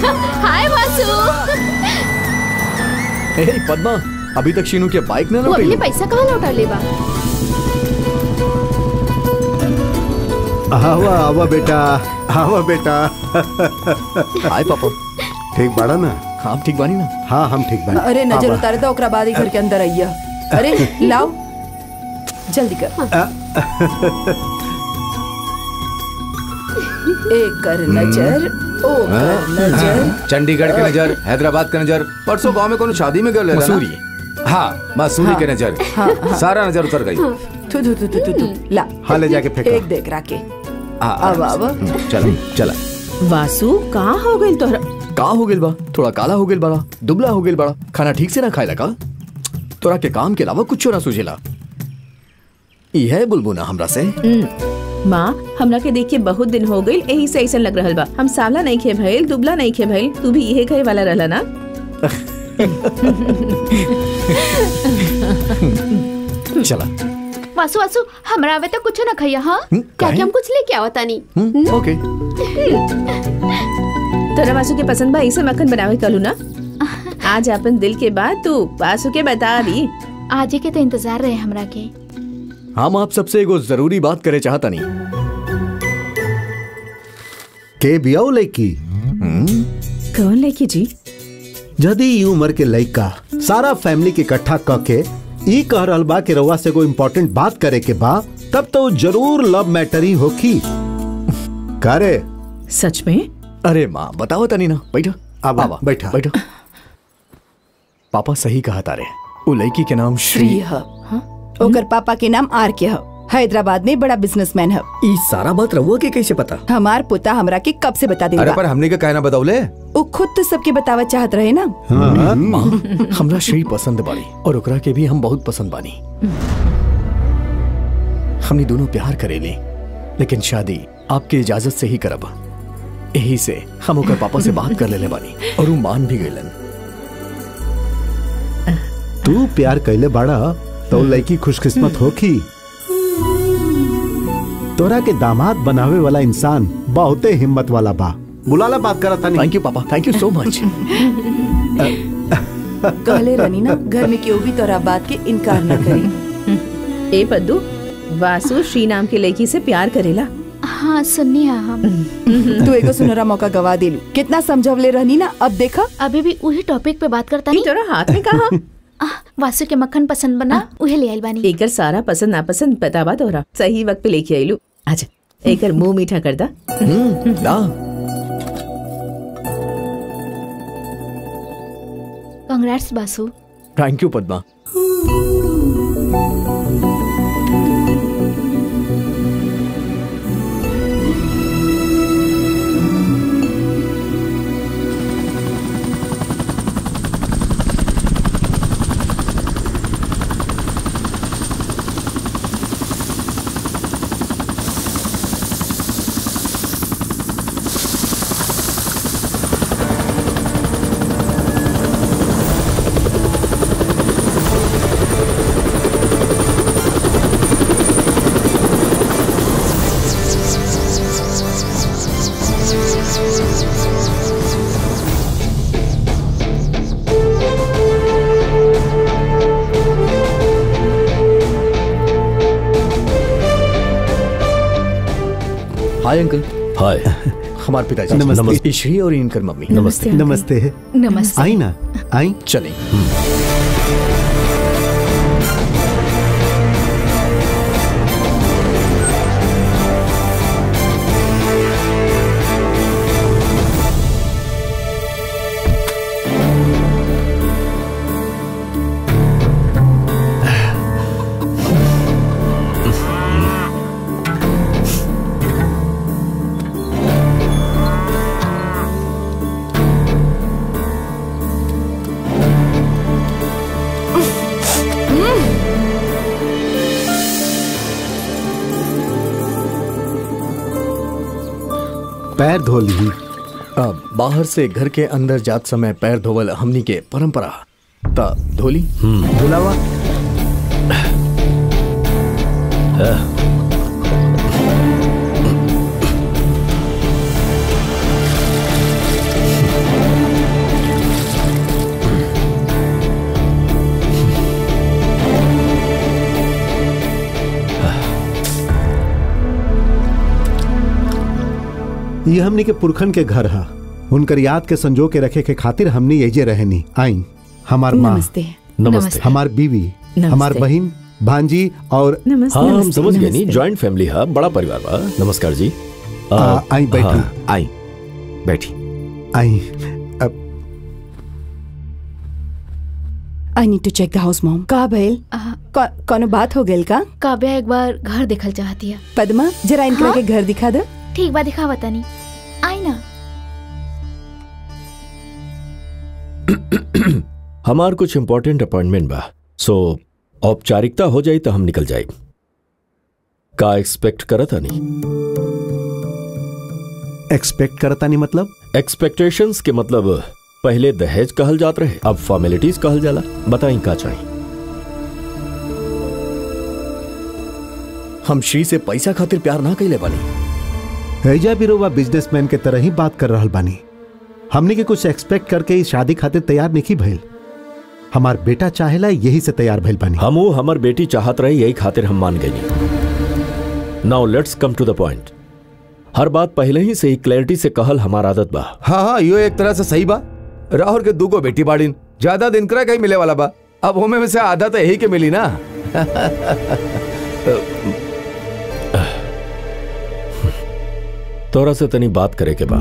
हाय वासु। पद्मा, अभी तक शीनू के बाइक न वो अपने पैसा कहाँ लौटा लेबा? आवा आवा बेटा, आवा बेटा। हाय पापा। ठीक बाड़ा ना? हाँ ठीक बानी ना। हाँ हम ठीक बानी। अरे नजर उतारे तो ओकरा बाद ही घर के अंदर आइया। अरे लाओ जल्दी कर। एक कर नजर, ओ कर नजर। चंडीगढ़ के नजर, हैदराबाद के नजर, परसों गांव में कोनो शादी में गए मसूरी। हाँ मसूरी के नजर। सारा नजर उतर गई। थू थू थू थू थू ला। हाँ ले जाके फेंका। एक देख राके। अब अब चल चला। वासु कहाँ हो गई तोहरा? कहाँ हो गइल बा? थोड़ा काला हो गइल बड़ा, दुबला हो गइल बड़ा, खाना ठीक से ना खाए लगा। तोरा के काम के अलावा कुछ ना सूझेला। यह बुलबुना हमरा से। माँ हमरा के देख के बहुत दिन हो गई, यही से ऐसा लग रहा बा। हम सांवला नहीं खे भइल, दुबला नहीं खे भइल, तू भी यही कहे वाला रहला ना? चला। वासु वासु हमरा आवे तो कुछ ना खैया। हाँ क्या हम कुछ लेके आवता नहीं। ओके। तोरा वासु के पसंद बा ऐसे मक्खन बनावे कलू ना? आज अपन दिल के बात तू वासु के बता दी। आज के तो इंतजार रहे हमरा के। हम आप सबसे एगो जरूरी बात करे चाहता नहीं। के बियाओ लड़की? कौन लड़की जी? जदी ई उम्र के लड़का सारा फैमिली के इकट्ठा करके ई कह रहल बा कि रउआ से कोई इम्पोर्टेंट बात करे के बा, तब तो जरूर लव मैटर ही होखी। करे सच में? अरे माँ बताओ तनी ना। बैठा। अब बैठा बैठा। पापा सही कहा तारे। वो लड़की के नाम श्री है। ओकर पापा के नाम आर के है। हैदराबाद में बड़ा बिजनेसमैन है। ई सारा बात रहुआ के कैसे पता? हमार पुता हमरा के कब से बता देगा। अरे पर हमने का कहना बताओले? वो खुद तो सबके बतावा चाहत रहे ना। माँ हमरा श्री पसंद बाड़ी और ओकरा के भी हम बहुत पसंद बानी। हमने दोनों प्यार करेली, लेकिन शादी आपके इजाजत से ही करब। यही से हम ओकर पापा से बात कर लेले बानी और वो मान भी गइलन। तू प्यार कैले बाड़ा तो लड़की खुशकिस्मत होखी। तोरा के दामाद बनावे वाला इंसान बहुते हिम्मत वाला बा। बुलाला बात करा था। थैंक यू पापा, थैंक यू सो मच। कहले रनी ना घर में क्यों भी तोरा बात के इनकार न करी। ए पद्दू, वासु श्री नाम के लड़की से प्यार करेला। हाँ सुननी है हम। तू एगो सुनहरा मौका गवा देलू। कितना समझवले रहनी ना, अब देखा अभी भी वही टॉपिक पे बात करता नहीं। तोरा हाथ में कहा? वासु के मक्खन पसंद बना उहे ले आइल बानी। एकर सारा पसंद नापसंद बतावा तोरा। सही वक्त पे लेके आइलू। अच्छा एकर मुंह मीठा कर दा। Congrats Vasu. Thank you Padma. Hi uncle. Hi. हमारे पिताजी। नमस्ते। श्री और इनकर मम्मी। नमस्ते। नमस्ते। नमस्ते। आई ना आई चलें। पैर धो ली। बाहर से घर के अंदर जात समय पैर धोवल हमनी के परंपरा ता धोली। धुलावा। ये हमनी के पुरखन के घर है, उनकर याद के संजो के रखे के खातिर हमनी यही रहनी। आई हमार माँ, नमस्ते। नमस्ते। हमार बीवी, हमार बहन, भांजी और नमस्ते। हाँ हम नमस्ते, समझ गए नहीं, नमस्ते। जॉइंट फैमिली है, बड़ा परिवार बा। नमस्कार जी। आई बैठी। हाँ, आई बैठी। I I need to check the house mom. का भइल? कोनो बात हो गेल का? काव्या एक बार घर देखल चाहती है। पद्मा जरा इनके हाँ? के घर दिखा दे। ठीक बा, दिखा बतानी। आई ना। हमार कुछ इम्पोर्टेंट अपॉइंटमेंट बा, सो औपचारिकता हो जाई तो हम निकल जाए। का एक्सपेक्ट करता नहीं? एक्सपेक्ट करता नहीं मतलब? एक्सपेक्टेशंस के मतलब पहले दहेज कहल जात रहे, अब फॉर्मेलिटीज कहल जाला। बताई का चाहिए? हम श्री से पैसा खातिर प्यार ना कैले बानी। हैजा भी रोवा बिजनेसमैन के तरह ही बात कर रहल बानी। हमने के कुछ एक्सपेक्ट करके इस शादी खातिर तैयार नहीं भइल। हमार बेटा चाहेला यही से तैयार भइल बानी। हमू हमर बेटी चाहत रही, यही खातिर हम मान गई। Now let's come to the point. हर बात पहले ही से ही क्लैरिटी से कहल हमार आदत बा। हाँ हाँ, यो एक तरह से सही बा। राहुल के दूगो बेटी बाड़ीन, ज्यादा दिन करा कहीं मिले वाला बा। अब होमे में से आधा तो यही के मिली ना। तोरा से तनी बात करे के बा।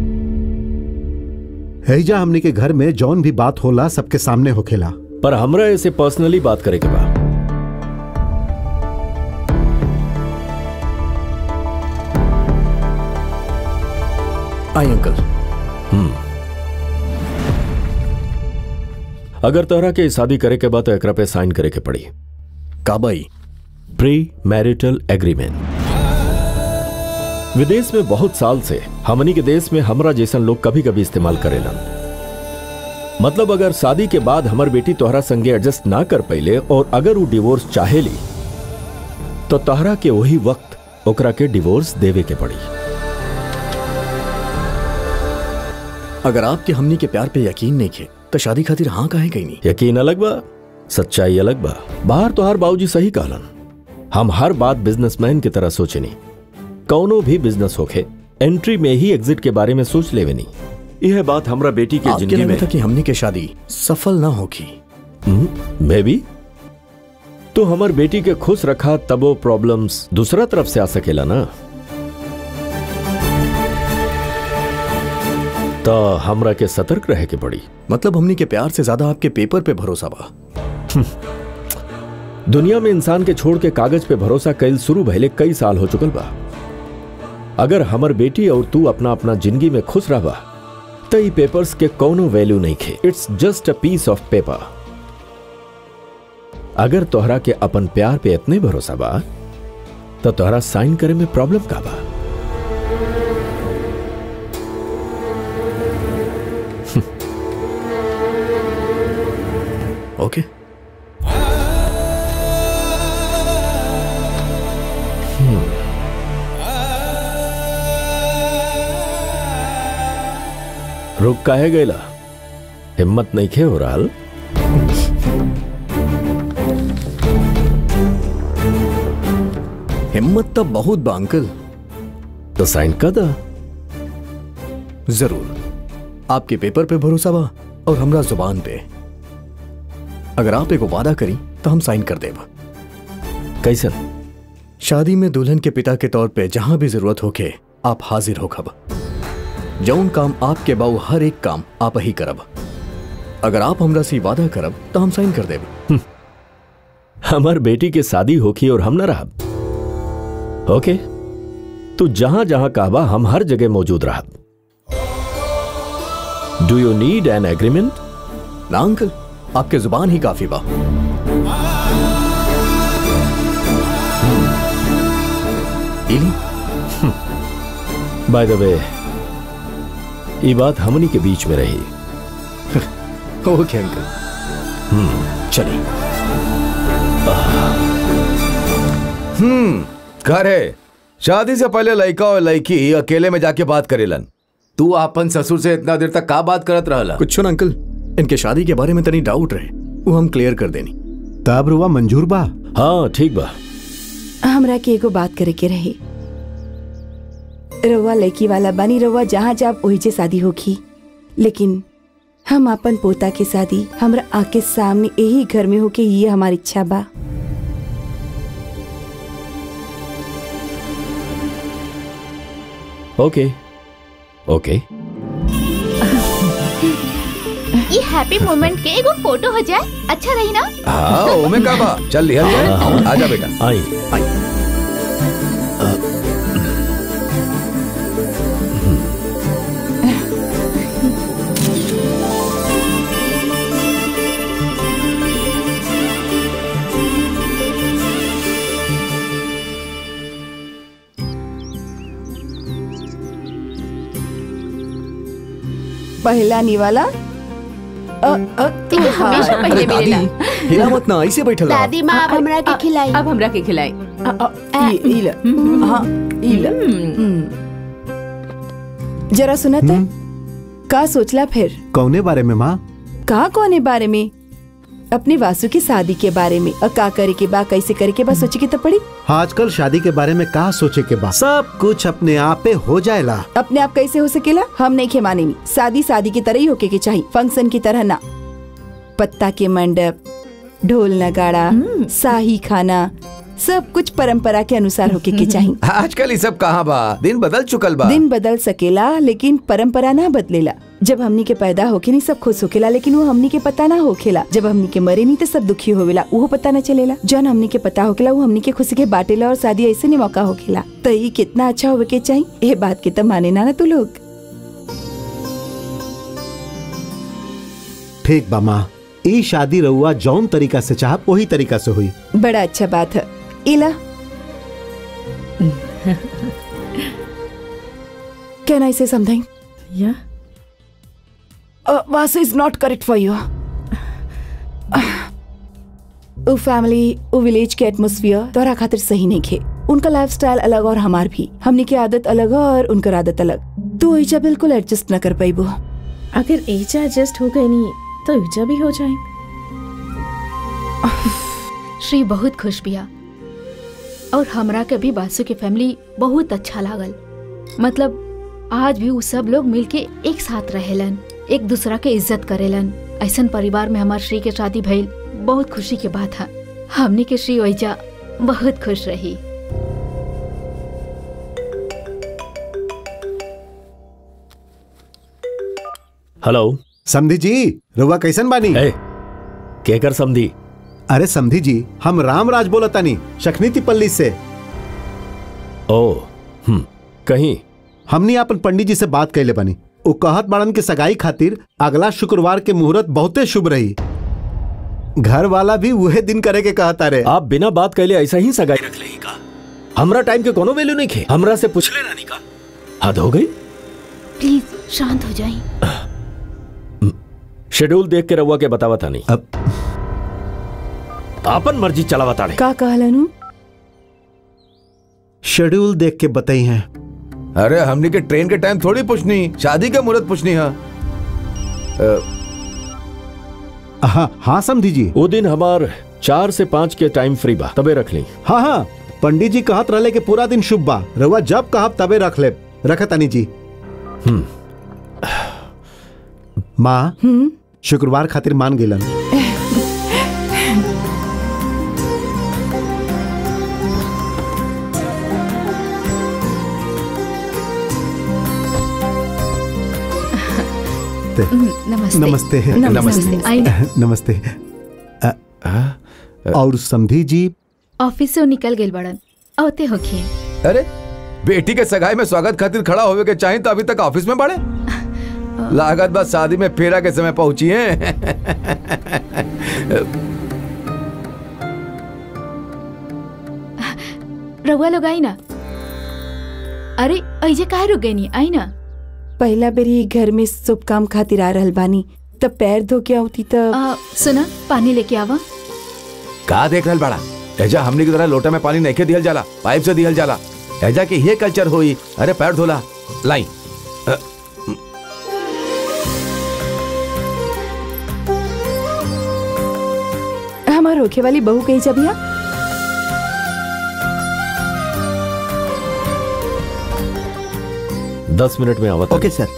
हैजा हमने के घर में जौन भी बात होला सबके सामने होखेला, पर हमरा ऐसे पर्सनली बात करे के बा। आई अंकल। अगर तोहरा के शादी करे के बाद तो एकरा पे साइन करे के पड़ी। काबाई प्री मैरिटल एग्रीमेंट। विदेश में बहुत साल से हमनी के देश में हमरा जैसन लोग कभी कभी इस्तेमाल करेलन। मतलब अगर शादी के बाद हमर बेटी तोहरा संगे एडजस्ट ना कर पइले और अगर वो डिवोर्स चाहेली तो तोहरा के वही वक्त ओकरा के डिवोर्स देवे के पड़ी। अगर आपके हमनी के प्यार पे यकीन नहीं खे तो शादी खातिर हाँ काहे कहीं नहीं? यकीन अलग बा, सच्चाई अलग बा। बाहर तोहार बाबूजी सही कहलन, हम हर बात बिजनेसमैन की तरह सोचे नहीं। कौनो भी बिजनेस होखे एंट्री में ही एग्जिट के बारे में सोच लेवे नहीं। यह बात हमरा बेटी के आपके जिंदगी लगे में था कि हमनी के शादी सफल ना होगी। मे बी तो हमर बेटी के खुश रखा तब वो प्रॉब्लम्स दूसरा तरफ से आ सकेला ना। तो हमरा के सतर्क रहे के पड़ी। मतलब हमनी के प्यार से ज्यादा आपके पेपर पे भरोसा बा। दुनिया में इंसान के छोड़ के कागज पे भरोसा कईल शुरू भइले कई साल हो चुकल बा। अगर हमर बेटी और तू अपना अपना जिंदगी में खुश रहबा तो ई पेपर्स के कोनो वैल्यू नहीं खे। It's just a piece of paper. अगर तोहरा के अपन प्यार पे इतने भरोसा बा तो तोहरा साइन करे में प्रॉब्लम का बा? ओके रुक काहे गईला? हिम्मत नहीं खे हो रहा? हिम्मत तो बहुत बा अंकल। तो साइन कर दा। जरूर। आपके पेपर पे भरोसा बा और हमरा जुबान पे। अगर आप एगो वादा करी तो हम साइन कर देब। कैसन? शादी में दुल्हन के पिता के तौर पे जहां भी जरूरत होके आप हाजिर हो खब। जौन काम आपके बाऊ हर एक काम आप ही करब। अगर आप हमरा से वादा करब तो हम साइन कर देब। हमार बेटी के शादी होखी और हम न रहब। ओके, तू जहां जहां कहबा हम हर जगह मौजूद रहब। Do you need an agreement? ना अंकल, आपके जुबान ही काफी बा। बाय द वे, ये बात हमनी के बीच में रही। ओके अंकल, चलिए। करे शादी से पहले लड़का और लड़की अकेले में जाके बात करेलन। तू अपन ससुर से इतना देर तक का बात करत रहला? कुछ ना अंकल, इनके शादी के बारे में तनी डाउट रहे, वो हम क्लियर कर देनी। तब रुआ मंजूर बा? हाँ ठीक बा। हमरा के एगो बात करे के रही। रउआ लड़की वाला बानी, रउआ जहाँ जाब वही जे शादी होगी, लेकिन हम अपन पोता के शादी हमरा आके सामने यही घर में होके ये हमारी इच्छा बा। ओके ओके। ये हैप्पी मोमेंट के एगो फोटो हो जाए, अच्छा रही ना? हाँ ओमे का बा, चल लिया आजा बेटा। आई आई। पहला निवाला तू हमेशा पहले मिलेला। हिला मत ना, ऐसे बैठल रहा। दादी माँ अब हमरा के खिलाई। अब हमरा के खिलाई। जरा सुना तो का सोचला फिर? कौने बारे में माँ? का कौने बारे में? अपने वासु की शादी के बारे में। और का करे के बा, कैसे करे के बा, सोचे के तो पड़ी। आजकल शादी के बारे में कहा सोचे के बाद सब कुछ अपने आप पे हो जाएगा। अपने आप कैसे हो सकेला? हम नहीं खे मानेनी। शादी शादी की तरह ही होके के चाहिए, फंक्शन की तरह ना। पत्ता के मंडप, ढोल नगाड़ा, शाही खाना, सब कुछ परंपरा के अनुसार होके के चाहिए। आजकल ये सब कहाँ बा, दिन बदल चुकल बा। दिन बदल सकेला लेकिन परंपरा ना बदलेला। जब हमनी के पैदा होके नहीं सब खुश होकेला, लेकिन वो हमनी के पता ना होखेला। जब हमनी के मरे नहीं तो सब दुखी होवेला, वो पता ना चलेला। जौन हमनी के पता होकेला वो हमनी के खुशी के बाटेला, और शादी ऐसे नहीं मौका होखेला। तो ये कितना अच्छा होवे के चाहिए, ये बात के तो माने ना तू लोग। ठीक बा माँ, ई शादी रउआ जौन तरीका से चाह वही तरीका से हुई। बड़ा अच्छा बात है। इला कैन आई से समथिंग? या Vasu is not correct for you. वो फैमिली, वो विलेज के एटमॉस्फेयर तोरा खातिर सही नहीं खे। उनका लाइफस्टाइल अलग और हमार भी। हमनी की आदत अलग है और उनकर आदत अलग। तो ईजा बिल्कुल एडजस्ट न कर पाइबो। अगर ईजा एडजस्ट हो गई नहीं तो ईजा भी हो जाए। श्री बहुत खुश बिया और हमरा के भी बासु के फैमिली बहुत अच्छा लागल। मतलब आज भी वो सब लोग मिलके एक साथ रहेलन, एक दूसरा के इज्जत करेलन। ऐसन परिवार में हमार श्री के शादी भइल बहुत खुशी के बात है। हमनी के श्री ओइजा बहुत खुश रही। हेलो समधी जी, रुआ कैसन बानी? केकर समधी? अरे समधी जी, हम रामराज बोलतानी, शखनीति पल्ली से। ओ कहीं हमनी अपन पंडित जी से बात कैले बानी। वो कहत बाड़न के सगाई खातिर अगला शुक्रवार के मुहूर्त बहुते शुभ रही। घर वाला भी वह दिन करे के कहता रे। आप बिना बात कैले ऐसा ही सगाई रख लेगी का? हमरा टाइम के कोनो वैल्यू नहीं खे। हमरा से पूछ लेना नहीं का? हद हो गई। प्लीज शांत हो जाइए। शेड्यूल देख के रहुआ के बतावा था नहीं। अब आपन मर्जी चलावा ताड़े। का कहलनु? शेड्यूल देख के बताई हैं। अरे हमने के ट्रेन के टाइम थोड़ी पूछनी, शादी का मुहूर्त पूछनी है। हाँ समधी जी, वो दिन हमार 4 से 5 के टाइम फ्री बा, तबे रख ली। हाँ पंडित जी कहत रहले के पूरा दिन शुभ बा। रउआ जब कहब तबे रख ले। रखतानी जी। माँ शुक्रवार खातिर मान गेलन। नमस्ते। नमस्ते। नमस्ते। और समधी जी ऑफिस से निकल गए बड़न, औते होखिए। अरे बेटी के सगाई में स्वागत खातिर खड़ा होवे के चाहिए तो अभी तक ऑफिस में बड़े। लागत बस शादी में फेरा के समय पहुंची है। रउआ लोग आई ना। अरे ऐजे काहे रुक गई? आई ना। पहला बेरी घर में शुभ काम खातिर आ रहल बानी, तब पैर धो के आउती तब। सुना, पानी लेके आवा। का देख रहल बड़ा? एजा हमनी की तरह लोटा में पानी नहीं के दिहल जाला, पाइप से दिहल जाला। एजा के ये कल्चर होई। अरे पैर धोला लाई। हमार होखे वाली बहू कही जा भैया। 10 मिनट में आवता। ओके सर।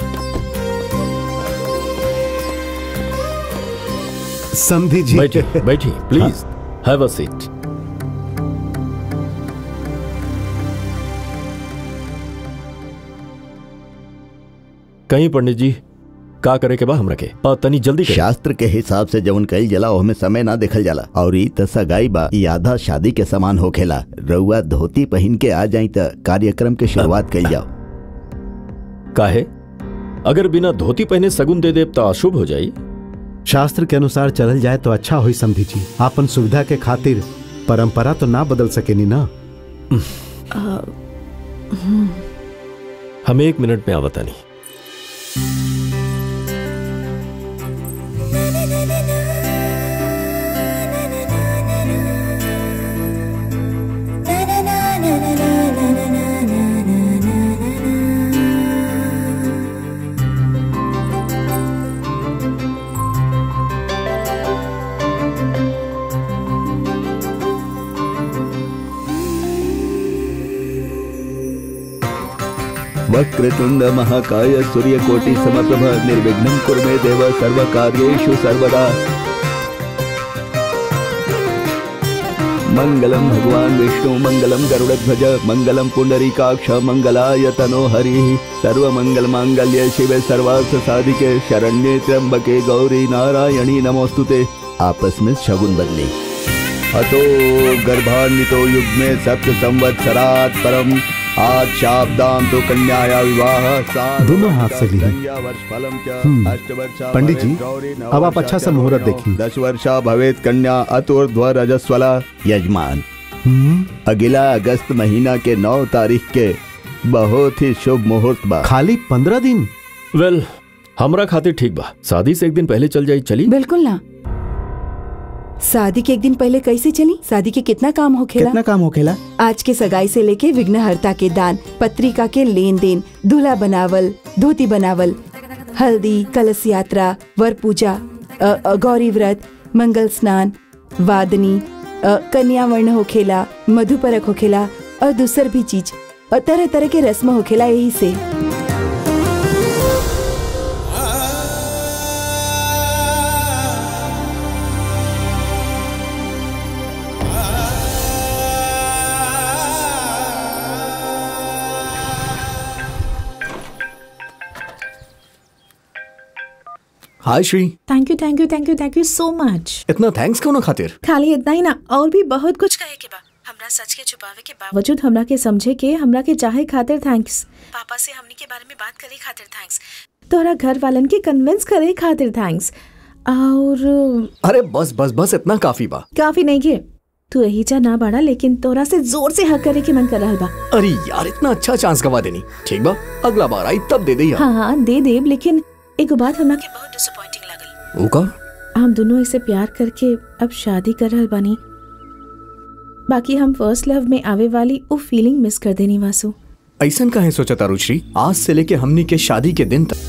समधी जी बैठिए बैठिए प्लीज, हैव अ सीट। कहीं पंडित जी का करे के बा हमरा के तनी जल्दी करे। शास्त्र के हिसाब से जवन कईल जाला ओमे समय ना देखल जाला और ई त सगाई बा, ई आधा शादी के समान होखेला। रउआ धोती पहन के आ जाई त कार्यक्रम के शुरुआत कईल जाओ। काहे? अगर बिना धोती पहने सगुन दे देव तो अशुभ हो जाई। शास्त्र के अनुसार चलल जाए तो अच्छा होई समधी जी। आपन सुविधा के खातिर परंपरा तो ना बदल सकेनी ना। हम 1 मिनट में आवता नहीं। वक्रतुंड महाकाय सूर्यकोटि समप्रभ निर्विघ्नं कुरु मे देव सर्वकार्येषु सर्वदा। मंगलम भगवान विष्णु मंगलम गरुड़ध्वज मंगलम पुंडरीकाक्ष मंगलाय तनो हरि। सर्वमंगल मांगल्ये शिवे सर्वार्थ साधिके शरण्ये त्र्यंबके गौरी नारायणी नमोस्तुते। आपस में शगुन बदली। अतो गर्भान्वितो युग्मे सप्त संवत्सरात् परम आज शाब्दाम तो कन्याया विवाह। दोनों हाथ से ली। पंडित जी अब आप अच्छा सा मुहूर्त देखिए। 10 वर्षा भवेत कन्या अतुर्ध्व रजस्वला। यजमान अगला अगस्त महीना के 9 तारीख के बहुत ही शुभ मुहूर्त बा। खाली 15 दिन? वेल हमरा खातिर ठीक बा। शादी से 1 दिन पहले चल जाई चली? बिल्कुल ना। शादी के 1 दिन पहले कैसे चली? शादी के कितना काम होखेला? कितना काम होखेला? आज के सगाई से लेके विघ्नहर्ता के दान, पत्रिका के लेन देन, दूल्हा बनावल, धोती बनावल, हल्दी, कलश यात्रा, वर पूजा, गौरी व्रत, मंगल स्नान, वादनी, कन्यावर्ण होखेला, मधुपरक होखेला और दूसर भी चीज और तरह तरह के रस्म होखेला। यही से hi Shri. Thank you thank you thank you thank you so much. इतना थैंक्स क्यों ना खातिर? खाली इतना ही ना, और भी बहुत कुछ कहे के बा। हमरा सच के छुपावे के बावजूद हमरा के समझे के, हमरा के चाहे खातिर थैंक्स, पापा से हमनी के बारे में बात करे खातिर थैंक्स, तोरा घर वालन के कन्विंस करे खातिर थैंक्स। और अरे बस बस बस इतना काफी बा। काफी नहीं के तू यही चा ना बाड़ा, लेकिन तोरा से जोर से हक करे के मन कर रहल बा। अरे यार इतना अच्छा चांस गवा देनी। ठीक बा अगला बार आई तब दे दे यार। हाँ दे देब, लेकिन एक बात हमरा के बहुत डिसअपॉइंटिंग लागल। वो का? हम दोनों इसे प्यार करके अब शादी कर रहल बानी, बाकी हम फर्स्ट लव में आवे वाली वो फीलिंग मिस कर देनी वासु। ऐसन काहे सोचा तारू श्री? आज से लेके हमनी के शादी के दिन तक